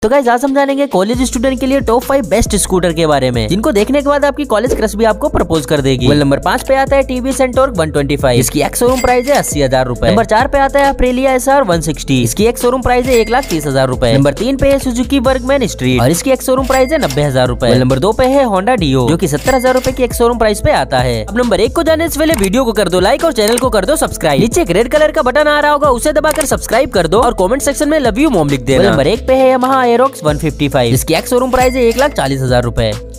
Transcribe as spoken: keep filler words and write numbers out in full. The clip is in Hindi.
तो गाइस आज हम जानेंगे कॉलेज स्टूडेंट के लिए टॉप फाइव बेस्ट स्कूटर के बारे में, जिनको देखने के बाद आपकी कॉलेज क्रश भी आपको प्रपोज कर देगी। नंबर पाँच पे आता है TVS Ntorq one twenty five, इसकी एक्स शोरूम प्राइस है अस्सी हजार रूपए। नंबर चार पे आता है अप्रिलिया एसआर वन सिक्सटी, इसकी एक्स शोरूम प्राइस है एक लाख तीस हजार रूपए। नंबर तीन पे है सुजुकी वर्कमैन स्ट्रीट और इसकी एक्स शोरूम प्राइस है नब्बे हजार रूपए। नंबर दो पे है होंडा डियो जो की सत्तर हजार रूपए की एक्स शोरूम प्राइस पे आता है। अब नंबर एक को जाने से पहले वीडियो को कर दो लाइक और चैनल को कर दो सब्सक्राइब। नीचे एक रेड कलर का बटन आ रहा होगा, उसे दबाकर सब्सक्राइब कर दो और कमेंट सेक्शन में लव यू मॉम लिख देना। नंबर एक पे है Yamaha Aerox one fifty five, इसकी एक्स शोरूम प्राइस है एक लाख चालीस हजार रूपए।